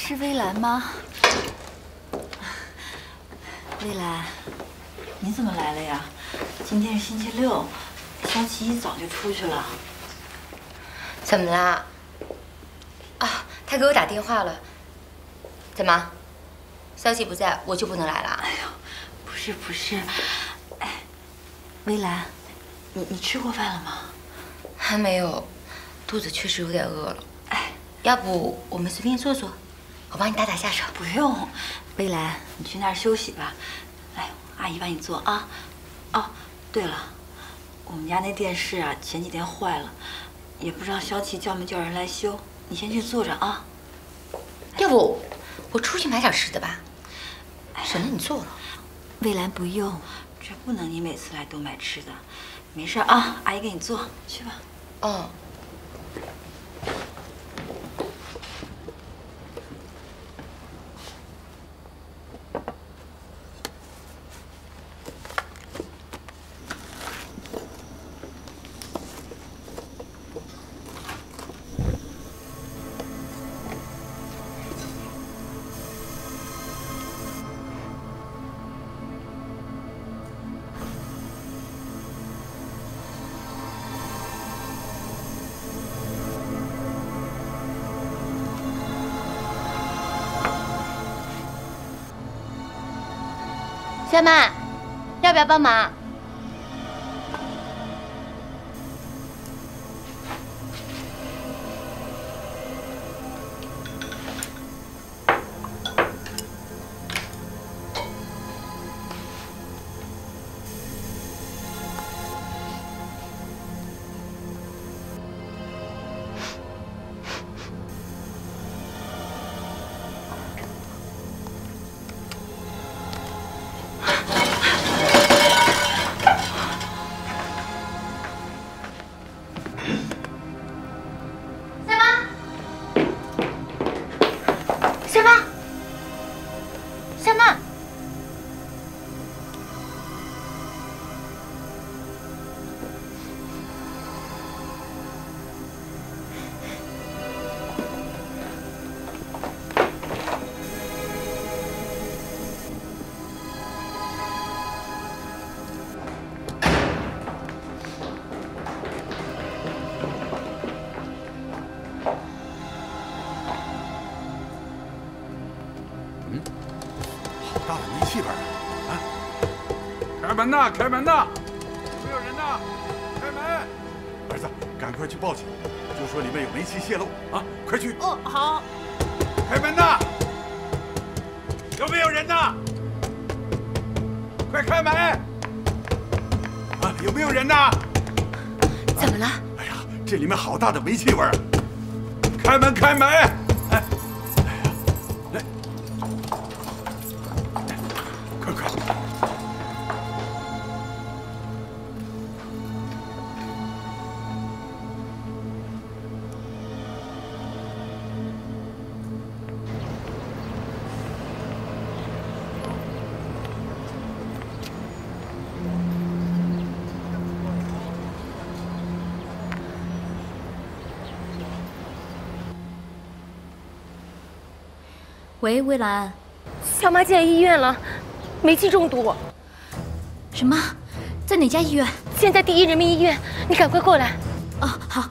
是微澜吗？微澜，你怎么来了呀？今天是星期六，肖琪一早就出去了。 怎么啦？啊，他给我打电话了。怎么？肖琪不在，我就不能来了？ 哎呦，不是，哎，微澜，你吃过饭了吗？ 还没有，肚子确实有点饿了。哎，要不我们随便坐坐，我帮你打打下手。 不用，微澜，你去那儿休息吧。来，阿姨帮你做啊。哦，对了，我们家那电视啊，前几天坏了，也不知道肖琪叫没叫人来修。你先去坐着啊。 要不我出去买点吃的吧，省得你做了。 微澜，不用，这不能你每次来都买吃的。没事啊，阿姨给你做，去吧。 哦。小曼，要不要帮忙？ 大的煤气味啊！开门呐！开门呐！有没有人呐？开门！儿子，赶快去报警，就说里面有煤气泄漏啊！快去！ 哦，好。 开门呐！有没有人呐？快开门！啊，有没有人呐？ 怎么了？ 哎呀，这里面好大的煤气味！开门！开门！哎。 喂，微澜， 小妈进医院了，煤气中毒。 什么？在哪家医院？ 现在第一人民医院，你赶快过来。 哦，好。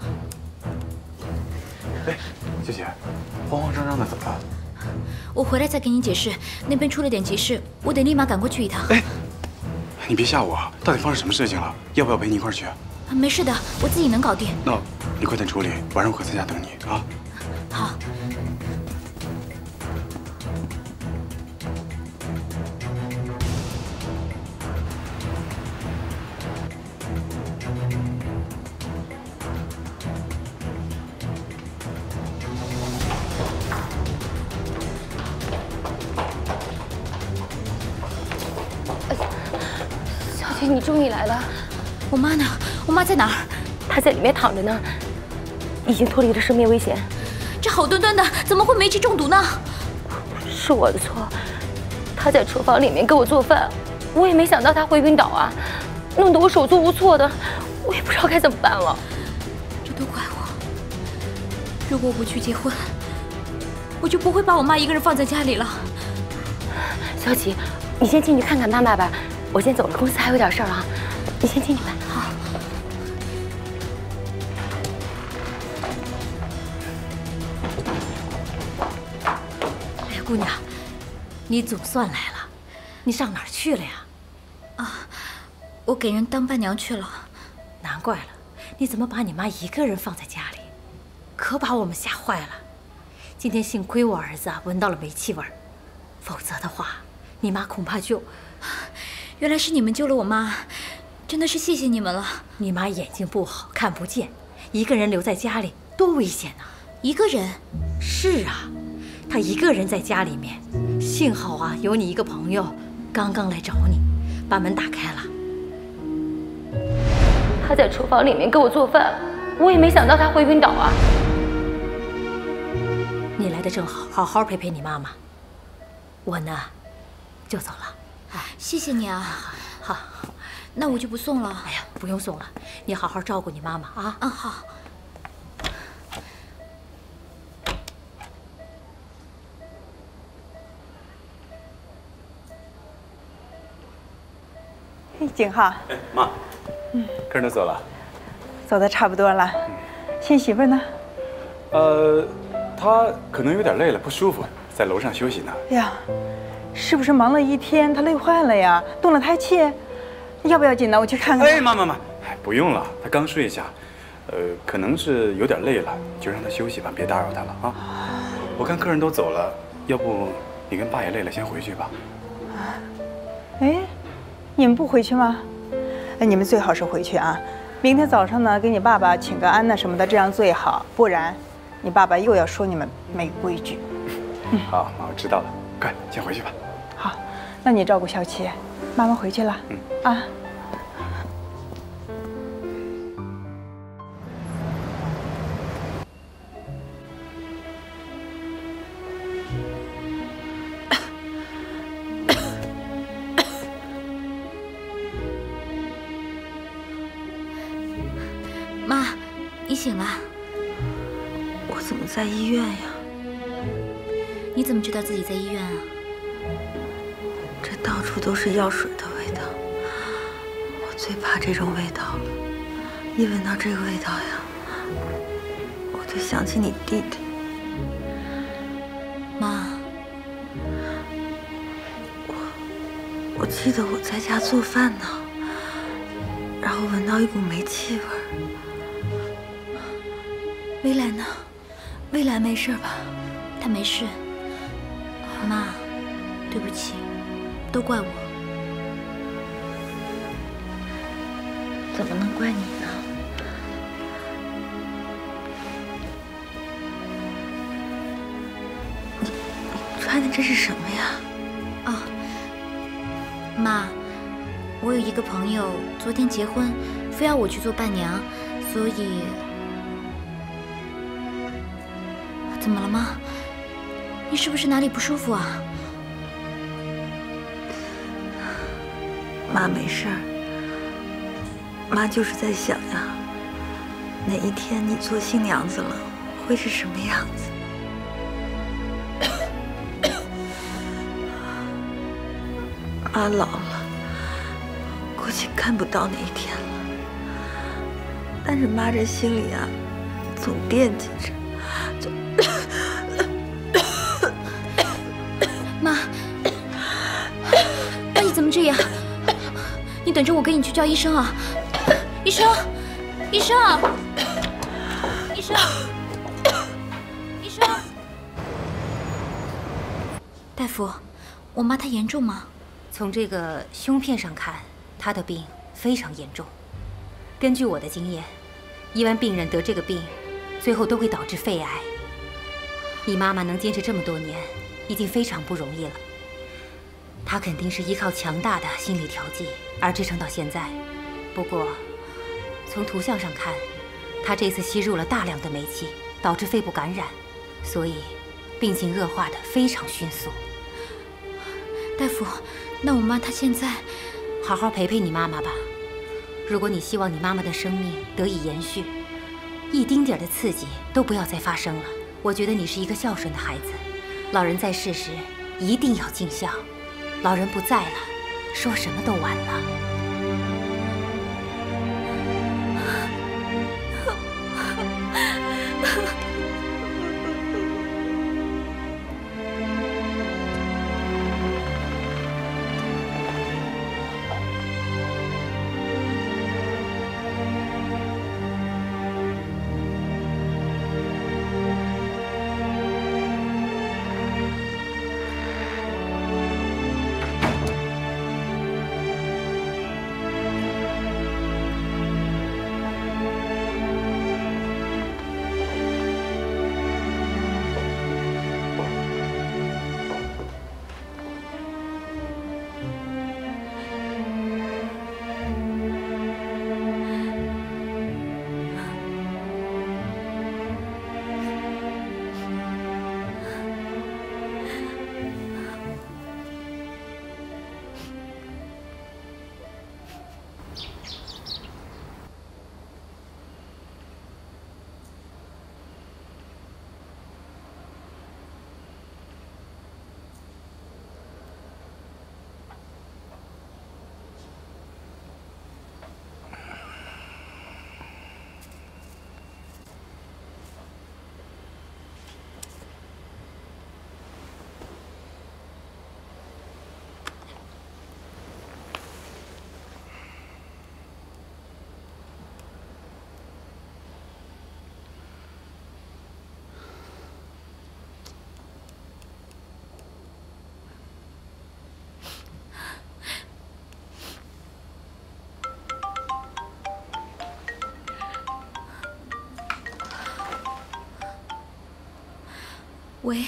哎，姐姐，慌慌张张的怎么了？ 我回来再给你解释。那边出了点急事，我得立马赶过去一趟。 哎，你别吓我，到底发生什么事情了？要不要陪你一块儿去？ 没事的，我自己能搞定。 那你快点处理，晚上我可在家等你啊。 好。 小姐，你终于来了。 我妈呢？我妈在哪儿？ 她在里面躺着呢，已经脱离了生命危险。 这好端端的，怎么会煤气中毒呢？ 是我的错，她在厨房里面给我做饭，我也没想到她会晕倒啊，弄得我手足无措的，我也不知道该怎么办了。 这都怪我。如果我不去结婚，我我就不会把我妈一个人放在家里了。 萧琪，你先进去看看妈妈吧，我先走了，公司还有点事儿啊，你先进去吧。 好。 哎，姑娘，你总算来了，你上哪儿去了呀？ 啊，我给人当伴娘去了。 难怪了，你怎么把你妈一个人放在家里？可把我们吓坏了。今天幸亏我儿子闻到了煤气味儿，否则的话，你妈恐怕就…… 原来是你们救了我妈，真的是谢谢你们了。 你妈眼睛不好，看不见，一个人留在家里多危险啊！ 一个人？ 是啊，她一个人在家里面，幸好啊有你一个朋友刚刚来找你，把门打开了。 他在厨房里面给我做饭，我也没想到他会晕倒啊。 你来的正好，好好陪陪你妈妈。我呢，就走了。 谢谢你啊。 好， 那我就不送了。 哎呀，不用送了，你好好照顾你妈妈啊。 嗯，好。 嘿，景浩。 哎，妈。客人都走了。 走的差不多了。新媳妇呢？ 她可能有点累了，不舒服，在楼上休息呢。 呀，是不是忙了一天，她累坏了呀？动了胎气？要不要紧呢？我去看看。 哎，妈，哎，不用了，她刚睡下，可能是有点累了，就让她休息吧，别打扰她了啊。我看客人都走了，要不你跟爸也累了，先回去吧。 哎，你们不回去吗？哎，你们最好是回去啊。明天早上呢，给你爸爸请个安呐什么的，这样最好，不然你爸爸又要说你们没规矩。 好，妈，我知道了，快，先回去吧。 好，那你照顾小琪，妈妈回去了。啊。 妈，你醒了？ 我怎么在医院呀？ 你怎么知道自己在医院啊？ 这到处都是药水的味道，我最怕这种味道了。一闻到这个味道呀，我就想起你弟弟。 妈， 我记得我在家做饭呢，然后闻到一股煤气味儿。蔚蓝呢？蔚蓝没事吧？ 他没事。妈，对不起，都怪我。 怎么能怪你呢？你穿的这是什么呀？ 啊，妈，我有一个朋友昨天结婚，非要我去做伴娘，所以……怎么了吗？你是不是哪里不舒服啊？ 妈没事儿，妈就是在想呀，哪一天你做新娘子了，会是什么样子？妈老了，估计看不到那一天了。但是妈这心里啊，总惦记着。 妈，你怎么这样？你等着我给你去叫医生啊！医生，医生，医生，医生！大夫，我妈她严重吗？ 从这个胸片上看，她的病非常严重。根据我的经验，一般病人得这个病，最后都会导致肺癌。你妈妈能坚持这么多年，已经非常不容易了。她肯定是依靠强大的心理调剂而支撑到现在。不过，从图像上看，她这次吸入了大量的煤气，导致肺部感染，所以病情恶化的非常迅速。 大夫，那我妈她现在…… 好好陪陪你妈妈吧。如果你希望你妈妈的生命得以延续，一丁点的刺激都不要再发生了。我觉得你是一个孝顺的孩子， 老人在世时一定要尽孝，老人不在了，说什么都晚了。 喂，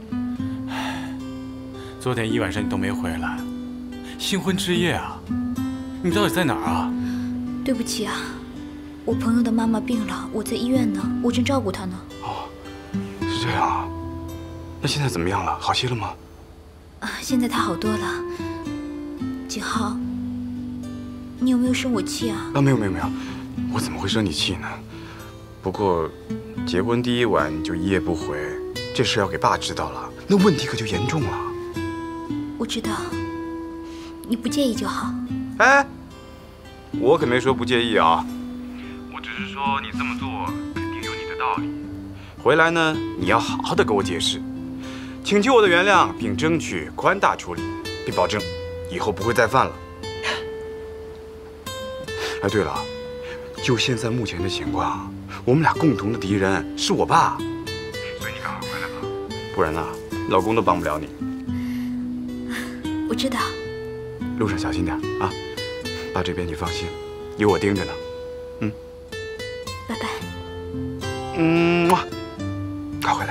昨天一晚上你都没回来，新婚之夜啊，你到底在哪儿啊？ 对不起啊，我朋友的妈妈病了，我在医院呢，我正照顾她呢。 哦，是这样啊。那现在怎么样了？好些了吗？ 啊，现在她好多了。景浩，你有没有生我气啊？ 啊，没有，我怎么会生你气呢？不过，结婚第一晚就一夜不回。这事要给爸知道了，那问题可就严重了。 我知道，你不介意就好。 哎，我可没说不介意啊，我只是说你这么做肯定有你的道理。回来呢，你要好好的给我解释，请求我的原谅，并争取宽大处理，并保证以后不会再犯了。哎，对了，就现在目前的情况，我们俩共同的敌人是我爸。不然呢，老公都帮不了你。 我知道。 路上小心点啊！爸这边你放心，有我盯着呢。嗯。 拜拜。 嗯，快回来。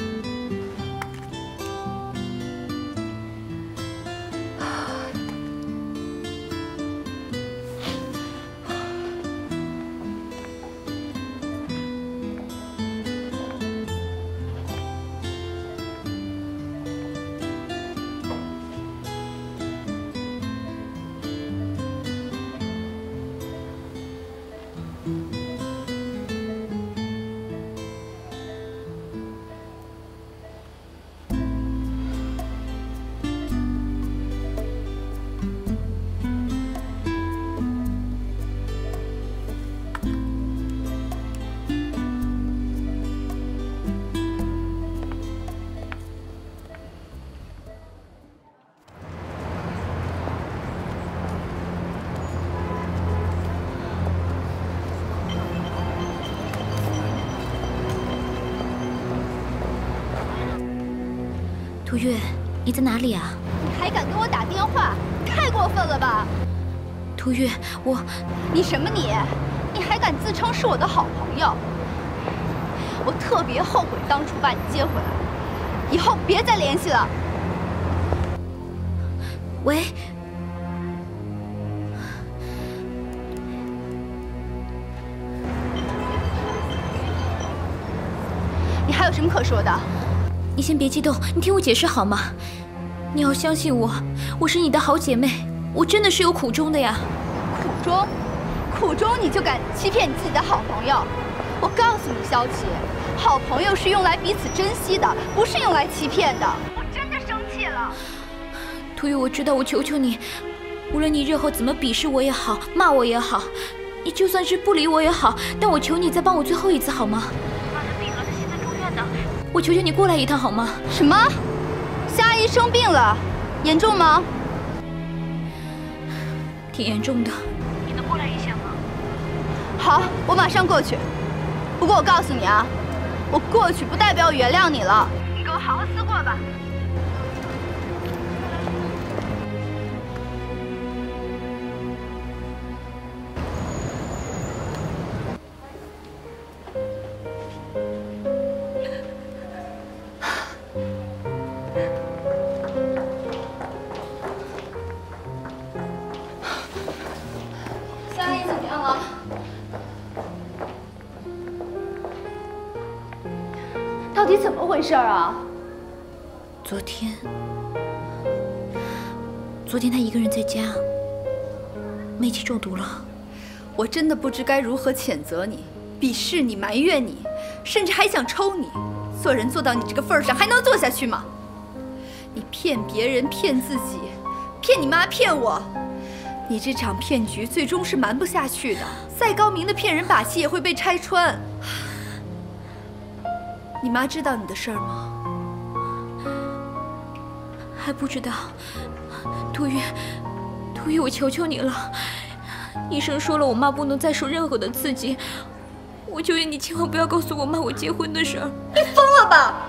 涂月，你在哪里啊？ 你还敢给我打电话，太过分了吧！ 涂月， 你什么你？你还敢自称是我的好朋友？我特别后悔当初把你接回来，以后别再联系了。 喂， 你还有什么可说的？ 你先别激动，你听我解释好吗？你要相信我，我是你的好姐妹，我真的是有苦衷的呀。 苦衷？苦衷你就敢欺骗你自己的好朋友？我告诉你，萧琪， 好朋友是用来彼此珍惜的，不是用来欺骗的。我真的生气了。 涂宇，我知道，我求求你，无论你日后怎么鄙视我也好，骂我也好，你就算是不理我也好，但我求你再帮我最后一次好吗？妈的病了，她现在住院呢，我求求你过来一趟好吗？ 什么？夏阿姨生病了，严重吗？ 挺严重的，你能过来一下吗？ 好，我马上过去。不过我告诉你啊，我过去不代表我原谅你了，你给我好好思过吧。夏阿姨怎么样了？到底怎么回事啊？ 昨天他一个人在家，煤气中毒了。 我真的不知该如何谴责你，鄙视你，埋怨你，甚至还想抽你。做人做到你这个份儿上，还能做下去吗？你骗别人，骗自己，骗你妈，骗我。你这场骗局最终是瞒不下去的，再高明的骗人把戏也会被拆穿。你妈知道你的事儿吗？ 还不知道。涂宇，我求求你了，医生说了，我妈不能再受任何的刺激，我求求你千万不要告诉我妈我结婚的事儿。 你疯了吧？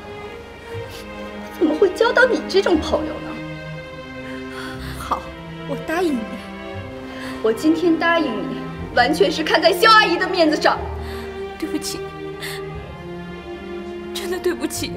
怎么会交到你这种朋友呢？好，我答应你。我今天答应你，完全是看在肖阿姨的面子上。 对不起，真的对不起。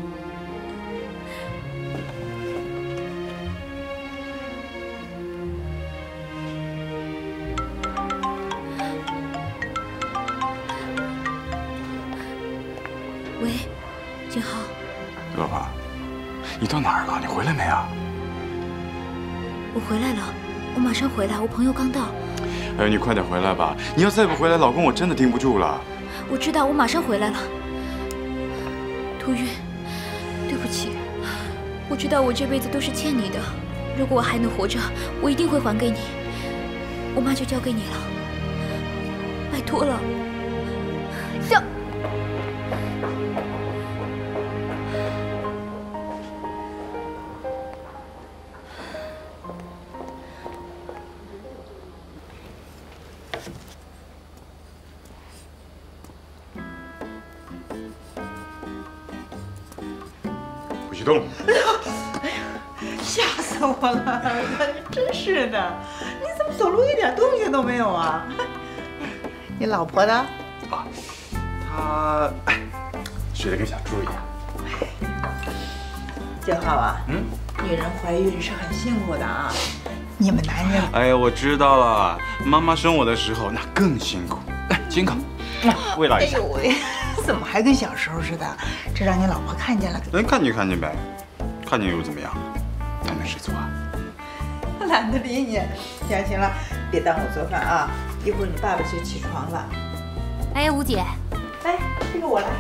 喂，景浩。 老婆，你到哪儿了？你回来没啊？ 我回来了，我马上回来，我朋友刚到。 哎呦，你快点回来吧！你要再不回来，老公我真的盯不住了。 我知道，我马上回来了。涂宇，对不起，我知道我这辈子都是欠你的，如果我还能活着，我一定会还给你。我妈就交给你了，拜托了。 肖。 动！ 哎呀，吓死我了！真是的，你怎么走路一点动静都没有啊？你老婆呢？ 啊，她睡得跟小猪一样。 景浩啊，女人怀孕是很辛苦的啊。你们男人…… 哎呀，我知道了，妈妈生我的时候那更辛苦。来，亲口，慰劳一下。 哎呦喂！怎么还跟小时候似的？这让你老婆看见了， 能看见看见呗，看见又怎么样？那能是错啊？ 懒得理你。行了，别耽误我做饭啊！一会儿你爸爸就起床了。 哎，吴姐， 哎，这个我来。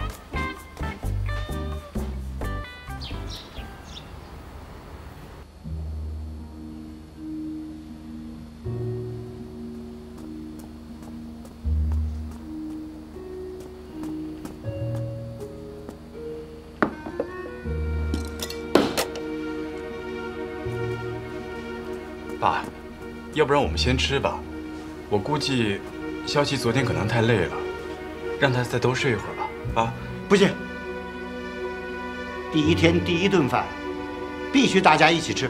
爸，要不然我们先吃吧。我估计萧琪昨天可能太累了，让她再多睡一会儿吧。啊， 不行，第一天第一顿饭必须大家一起吃。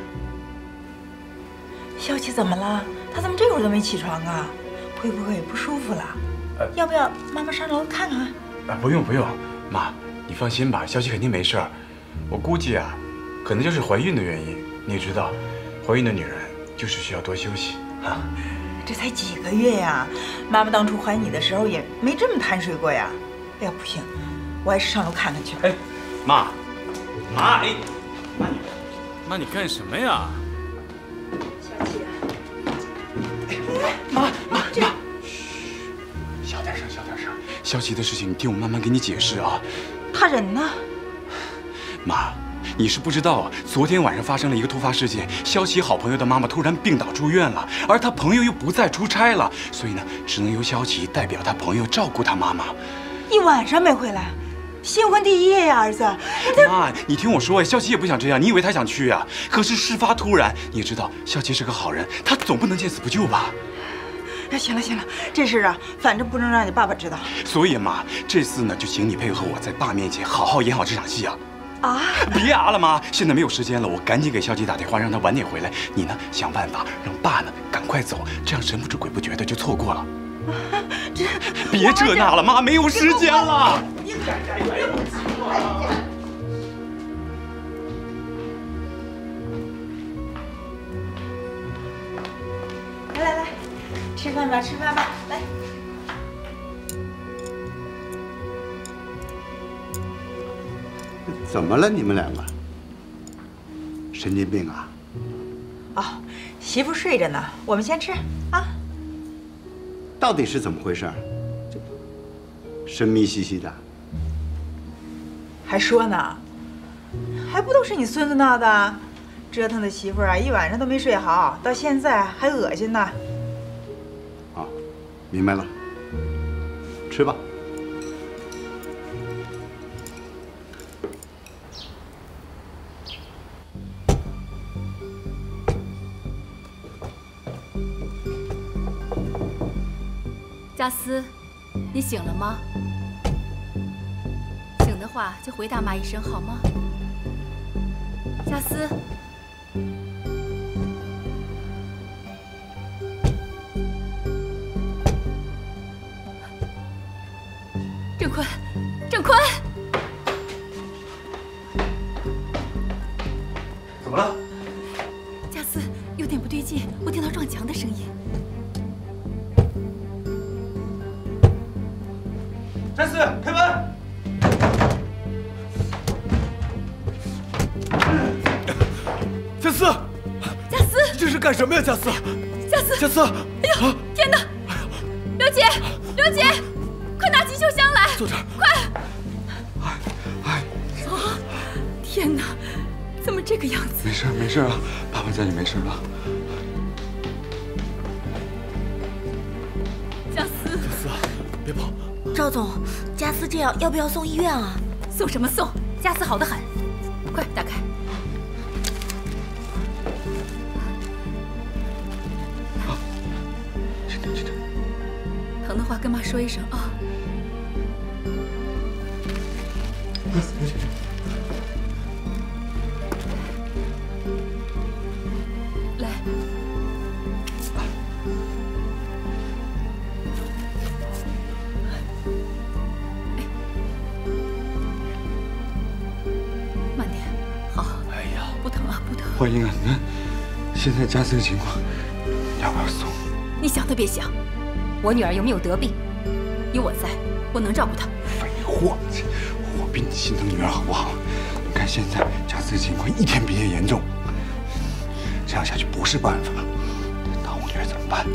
萧琪怎么了？她怎么这会儿都没起床啊？会不会不舒服了？要不要妈妈上楼看看？ 不用，妈，你放心吧，萧琪肯定没事儿。我估计啊，可能就是怀孕的原因。你知道，怀孕的女人就是需要多休息啊。 这才几个月呀，妈妈当初怀你的时候也没这么贪睡过呀。哎呀，不行，我还是上楼看看去。 哎，妈，哎，妈，你干什么呀？ 小琪， 妈，嘘，小点声，小点事？萧琪的事情，你听我慢慢给你解释啊。 他人呢？ 妈，你是不知道啊，昨天晚上发生了一个突发事件，萧琪好朋友的妈妈突然病倒住院了，而他朋友又不在出差了，所以呢，只能由萧琪代表他朋友照顾他妈妈。 一晚上没回来，新婚第一夜呀，儿子。 妈，你听我说呀，萧琪也不想这样，你以为他想去呀？可是事发突然，你也知道，萧琪是个好人，他总不能见死不救吧？ 哎，行了行了，这事啊，反正不能让你爸爸知道。 所以妈，这次呢，就请你配合我，在爸面前好好演好这场戏啊！ 啊！ 别啊了，妈，现在没有时间了，我赶紧给萧琪打电话，让他晚点回来。你呢，想办法让爸呢赶快走，这样神不知鬼不觉的就错过了。别这那了，妈，没有时间了。 来，吃饭吧，吃饭吧，来。 怎么了？你们两个神经病啊？ 哦，媳妇睡着呢，我们先吃啊。 到底是怎么回事？这神秘兮兮的。 还说呢，还不都是你孙子闹的？折腾的媳妇啊，一晚上都没睡好，到现在还恶心呢。 哦，明白了，吃吧。 佳思，你醒了吗？醒的话就回大妈一声好吗？佳思，郑坤，郑坤， 怎么了？ 佳思，有点不对劲，我听到撞墙的声音。 詹思，开门！ 佳思， 佳思， 你这是干什么呀？佳思， 佳思， 佳思， 哎呦，天哪！刘姐，刘姐，快拿急救箱来！ 坐这儿， 快！啊！天哪，怎么这个样子？ 没事没事啊，爸爸在里没事了。 佳思， 佳思，别跑！ 赵总，佳思这样要不要送医院啊？ 送什么送？佳思好得很，快打开。 好，轻点轻点。 疼的话跟妈说一声啊。来。慢点，好。 哎呀， 不疼啊，不疼。 焕英啊，你看现在佳思的情况，要不要送？ 你想都别想， 我女儿有没有得病？ 有我在，我能照顾她。 废话，我比你心疼女儿好不好？你看现在佳思的情况一天比一天严重，这样下去不是办法。打我女儿怎么办？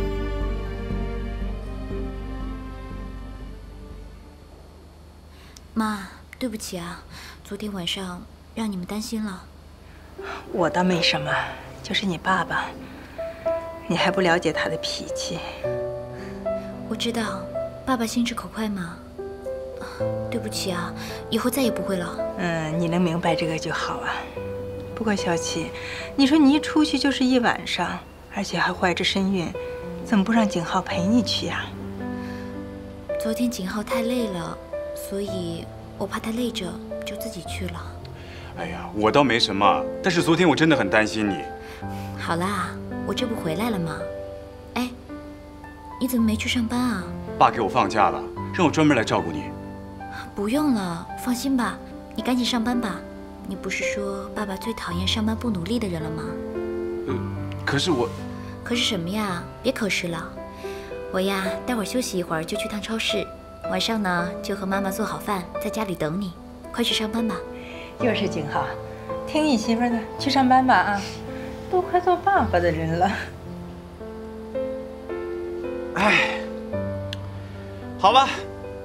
妈，对不起啊，昨天晚上让你们担心了。 我倒没什么，就是你爸爸，你还不了解他的脾气。 我知道，爸爸心直口快嘛。对不起啊，以后再也不会了。 你能明白这个就好啊。不过小琪，你说你一出去就是一晚上，而且还怀着身孕，怎么不让景浩陪你去呀？ 昨天景浩太累了，所以我怕他累着，就自己去了。 哎呀，我倒没什么，但是昨天我真的很担心你。 好啦，我这不回来了吗？哎，你怎么没去上班啊？ 爸给我放假了，让我专门来照顾你。 不用了，放心吧，你赶紧上班吧。你不是说爸爸最讨厌上班不努力的人了吗？ 可是我…… 可是什么呀？别可是了。我呀，待会儿休息一会儿就去趟超市，晚上呢就和妈妈做好饭，在家里等你。快去上班吧。 又是景浩，听你媳妇的，去上班吧啊！都快做爸爸的人了。 哎，好吧，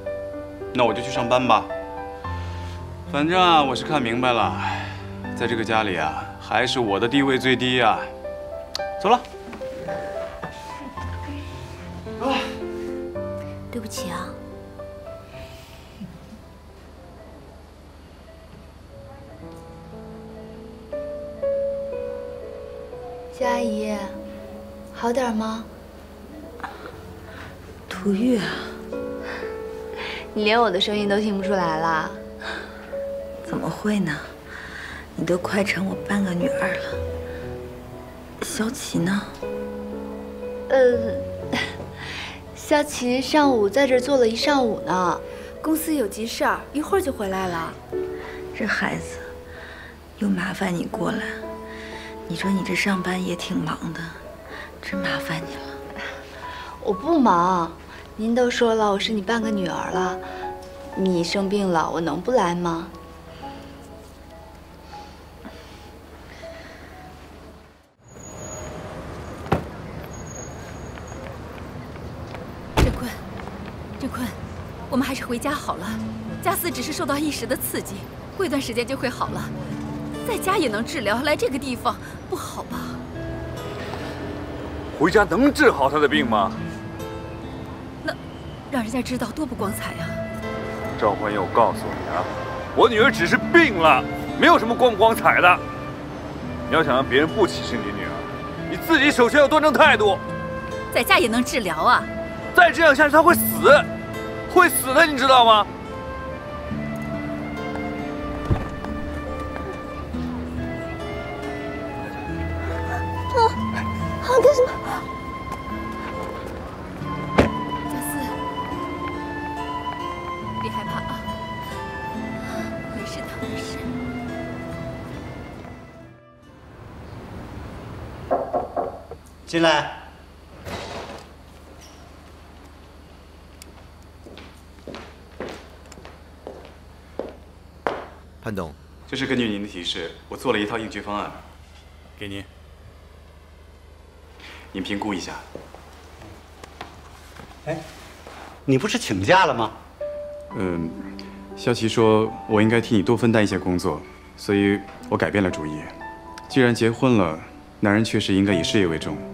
那我就去上班吧。反正啊，我是看明白了，在这个家里啊，还是我的地位最低啊。走了。走了。 对不起啊。 谢阿姨，好点吗？ 涂玉啊， 你连我的声音都听不出来了？ 怎么会呢？你都快成我半个女儿了。萧琪呢？ 萧琪上午在这儿坐了一上午呢，公司有急事儿，一会儿就回来了。 这孩子又麻烦你过来，你说你这上班也挺忙的，真麻烦你了。 我不忙，您都说了我是你半个女儿了，你生病了，我能不来吗？ 郑坤，我们还是回家好了。家四只是受到一时的刺激，过一段时间就会好了。在家也能治疗，来这个地方不好吧？ 回家能治好他的病吗？ 那让人家知道多不光彩啊！ 赵焕佑，我告诉你啊，我女儿只是病了，没有什么光不光彩的。你要想让别人不歧视你女儿，你自己首先要端正态度。 在家也能治疗啊！ 再这样下去，她会死，会死的，你知道吗？ 干什么？ 家四，别害怕啊，没事的，没事。 进来。 潘董， 这是根据您的提示，我做了一套应急方案，给您。您评估一下。 哎，你不是请假了吗？ 萧琪说我应该替你多分担一些工作，所以我改变了主意。既然结婚了，男人确实应该以事业为重。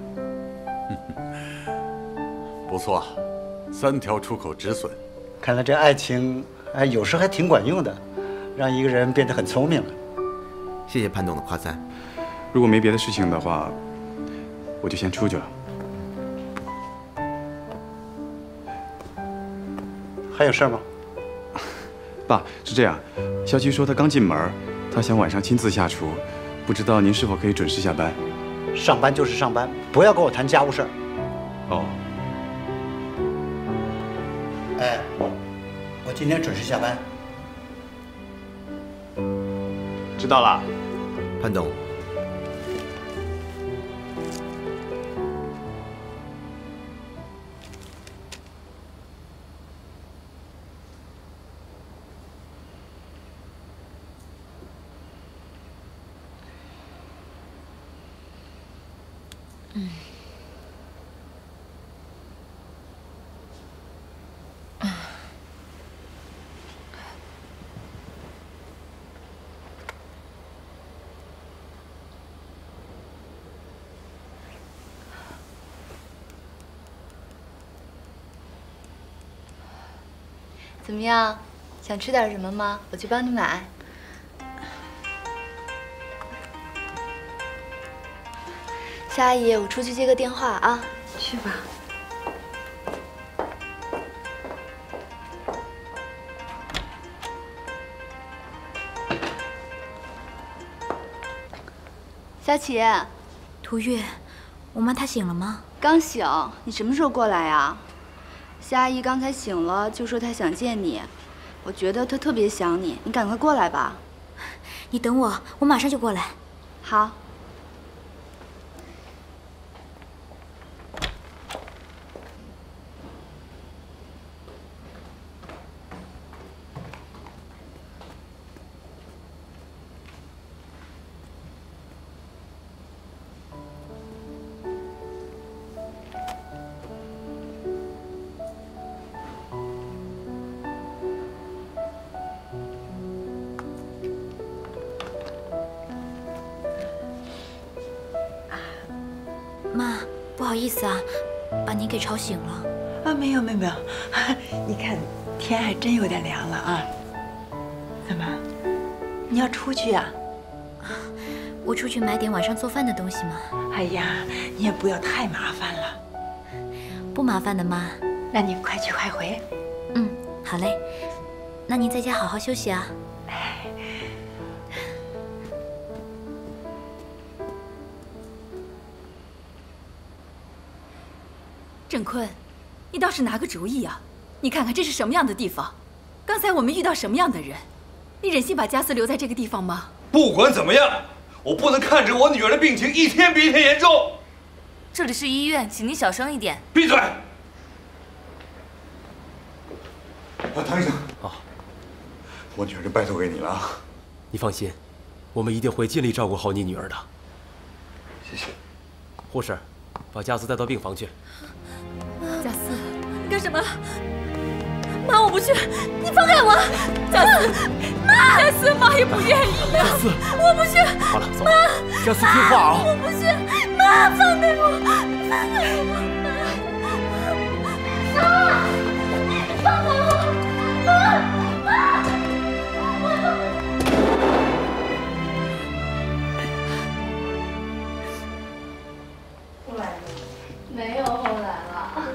不错，3条出口止损。 看来这爱情，哎，有时还挺管用的，让一个人变得很聪明了。 谢谢潘董的夸赞。 如果没别的事情的话，我就先出去了。 还有事吗？ 爸，是这样，萧琪说他刚进门，他想晚上亲自下厨，不知道您是否可以准时下班？ 上班就是上班，不要跟我谈家务事儿。 哦。 哎，我今天准时下班。 知道了， 潘董。 怎么样，想吃点什么吗？我去帮你买。夏阿姨，我出去接个电话啊。 去吧。 萧琪， 涂月，我妈她醒了吗？ 刚醒，你什么时候过来呀？夏阿姨刚才醒了，就说她想见你，我觉得她特别想你，你赶快过来吧。 你等我，我马上就过来。 好。 好意思啊，把您给吵醒了。 啊，没有，你看天还真有点凉了啊。怎么，你要出去啊？ 我出去买点晚上做饭的东西嘛。 哎呀，你也不要太麻烦了。 不麻烦的妈。 那你快去快回。 嗯，好嘞。那您在家好好休息啊。 郑坤，你倒是拿个主意啊！你看看这是什么样的地方？刚才我们遇到什么样的人？你忍心把佳思留在这个地方吗？ 不管怎么样，我不能看着我女儿的病情一天比一天严重。 这里是医院，请您小声一点。 闭嘴！唐医生，我女儿就拜托给你了啊！ 你放心，我们一定会尽力照顾好你女儿的。 谢谢。 护士，把佳思带到病房去。 佳思，你干什么？妈，我不去，你放开我！佳思，妈，佳思，妈也不愿意呀。 佳思， 我不去。 好了，走吧。佳思，听话啊！ 我不去，妈，放开我，放开我！妈，放开我！妈， 没有后来了。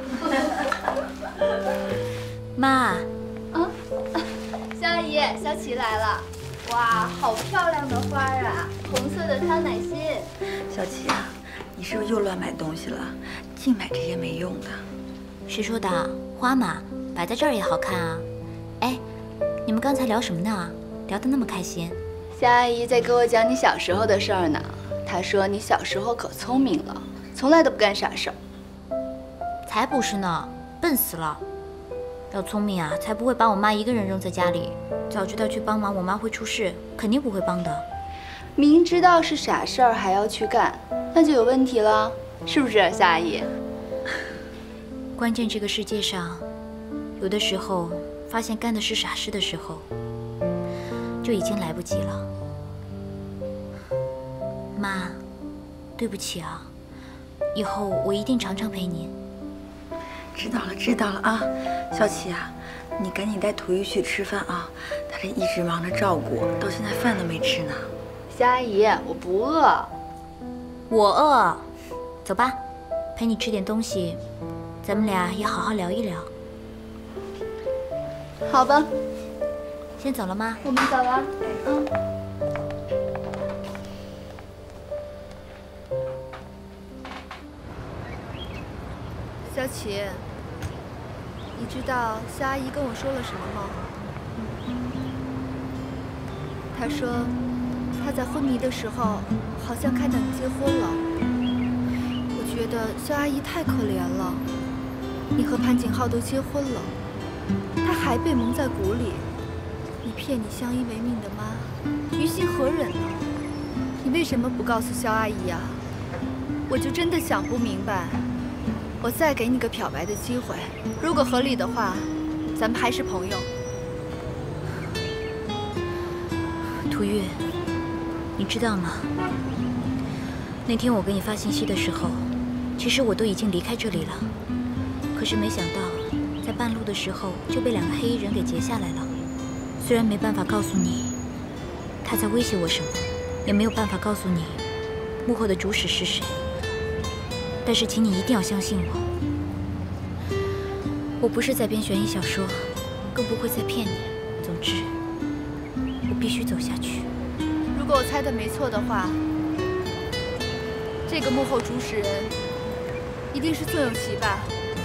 妈， 肖阿姨，小启来了。哇，好漂亮的花啊，红色的康乃馨。 小琪啊，你是不是又乱买东西了？净买这些没用的。 谁说的？花嘛，摆在这儿也好看啊。哎，你们刚才聊什么呢？聊得那么开心。 肖阿姨在给我讲你小时候的事儿呢。她说你小时候可聪明了，从来都不干傻事儿。 才不是呢，笨死了。要聪明啊，才不会把我妈一个人扔在家里。早知道去帮忙，我妈会出事，肯定不会帮的。 明知道是傻事儿还要去干，那就有问题了，是不是，夏阿姨？ 关键这个世界上，有的时候发现干的是傻事的时候，就已经来不及了。妈，对不起啊，以后我一定常常陪您。 知道了啊，小琪啊，你赶紧带涂玉去吃饭啊，他这一直忙着照顾，到现在饭都没吃呢。 夏阿姨，我不饿。 我饿，走吧，陪你吃点东西，咱们俩也好好聊一聊。 好吧， 先走了吗？ 我们走了。 小启，你知道肖阿姨跟我说了什么吗？她说，她在昏迷的时候，好像看到你结婚了。我觉得肖阿姨太可怜了，你和潘景浩都结婚了，她还被蒙在鼓里，你骗你相依为命的妈，于心何忍呢？你为什么不告诉肖阿姨啊？我就真的想不明白。我再给你个漂白的机会，如果合理的话，咱们还是朋友。 涂玉，你知道吗？那天我给你发信息的时候，其实我都已经离开这里了。可是没想到，在半路的时候就被2个黑衣人给截下来了。虽然没办法告诉你他在威胁我什么，也没有办法告诉你幕后的主使是谁。但是，请你一定要相信我，我不是在编悬疑小说，更不会再骗你。总之，我必须走下去。 如果我猜的没错的话，这个幕后主使人一定是孙有奇吧？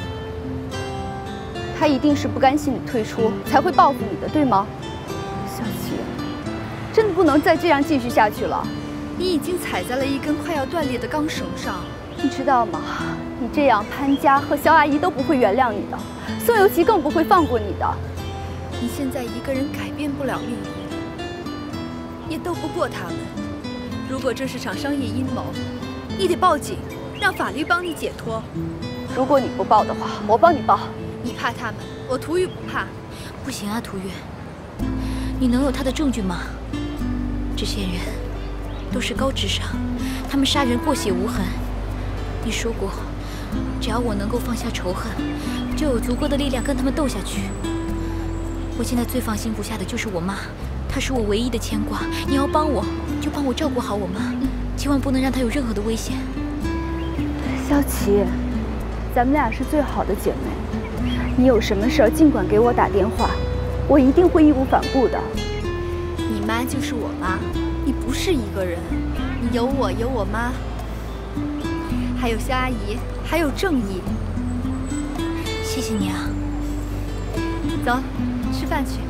他一定是不甘心你退出，才会报复你的，对吗？小琪，真的不能再这样继续下去了。 你已经踩在了一根快要断裂的钢绳上。 你知道吗？你这样，潘家和肖阿姨都不会原谅你的，宋有奇更不会放过你的。 你现在一个人改变不了命运，也斗不过他们。如果这是场商业阴谋，你得报警，让法律帮你解脱。 如果你不报的话，我帮你报。 你怕他们，我涂玉不怕。 不行啊，涂玉，你能有他的证据吗？这些人都是高智商，他们杀人过血无痕。你说过， 只要我能够放下仇恨，就有足够的力量跟他们斗下去。我现在最放心不下的就是我妈，她是我唯一的牵挂。你要帮我，就帮我照顾好我妈，千万不能让她有任何的危险。 萧琪，咱们俩是最好的姐妹，你有什么事儿尽管给我打电话，我一定会义无反顾的。 你妈就是我妈，你不是一个人，你有我，有我妈，还有萧阿姨，还有正义。 谢谢你啊。 走，吃饭去。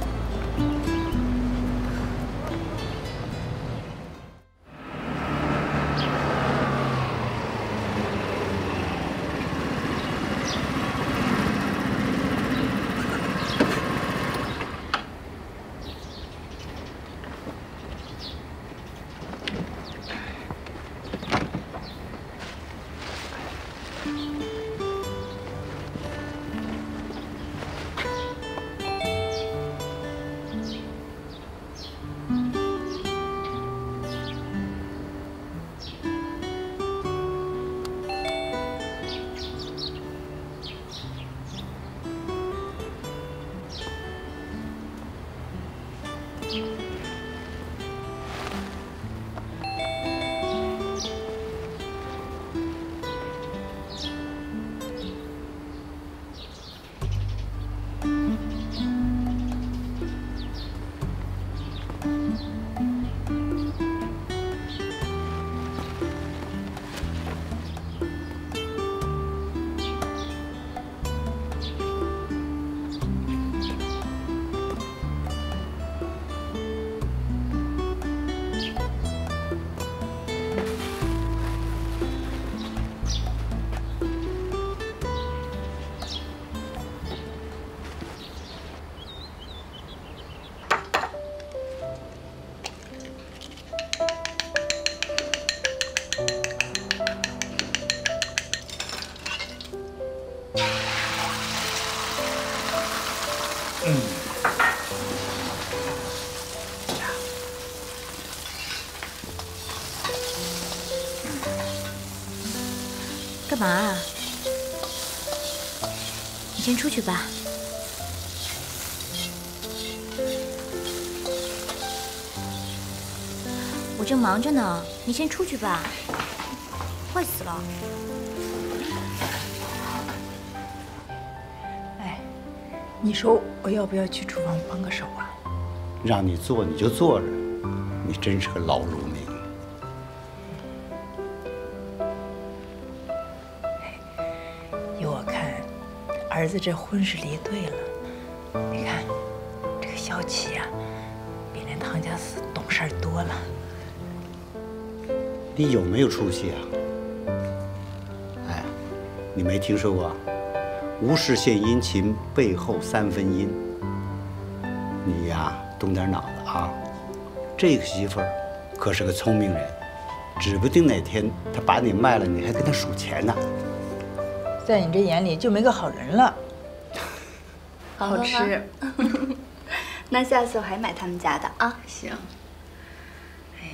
干嘛啊？你先出去吧。我正忙着呢，你先出去吧。坏死了！ 哎，你说我要不要去厨房帮个手啊？ 让你做你就坐着，你真是个老农民。 依我看，儿子这婚是离对了。你看，这个萧琪呀，比那唐家四懂事多了。 你有没有出息啊？哎，你没听说过无事献殷勤，背后3分阴。你呀，动点脑子啊！这个媳妇儿可是个聪明人，指不定哪天她把你卖了，你还跟她数钱呢。 在你这眼里就没个好人了。 好吃。那下次我还买他们家的啊。 行。哎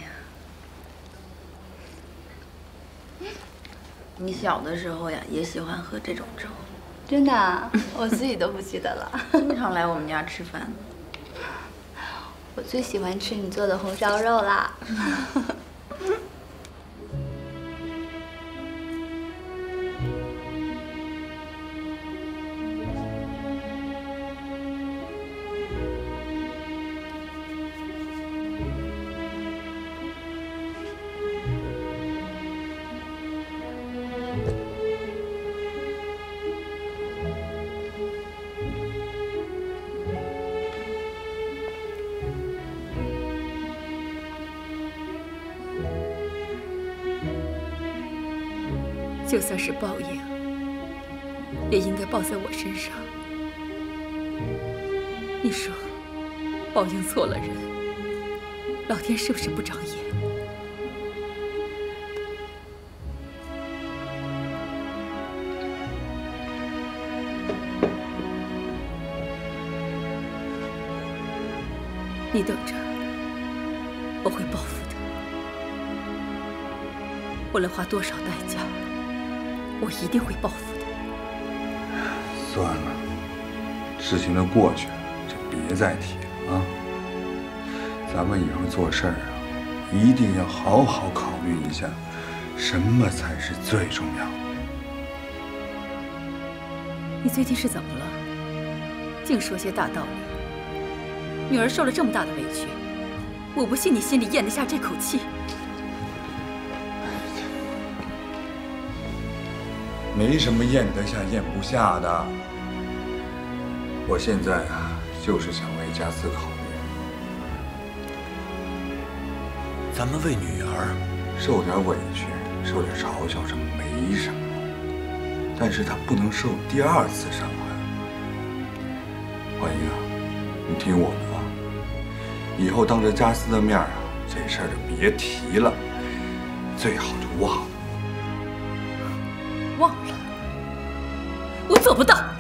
呀，你小的时候呀，也喜欢喝这种粥。 真的啊？我自己都不记得了。 经常来我们家吃饭。 我最喜欢吃你做的红烧肉啦。 就算是报应，也应该报在我身上。你说，报应错了人，老天是不是不长眼？你等着，我会报复的。无论花多少代价， 我一定会报复的。 算了，事情都过去了，就别再提了啊。咱们以后做事儿啊，一定要好好考虑一下，什么才是最重要的。 你最近是怎么了？净说些大道理。女儿受了这么大的委屈，我不信你心里咽得下这口气。 没什么咽得下咽不下的。我现在啊，就是想为家思考虑。 咱们为女儿受点委屈，受点嘲笑，这没什么。但是她不能受第二次伤害。婉英啊，你听我的啊，以后当着家思的面啊，这事儿就别提了，最好就忘了。 忘了？我做不到。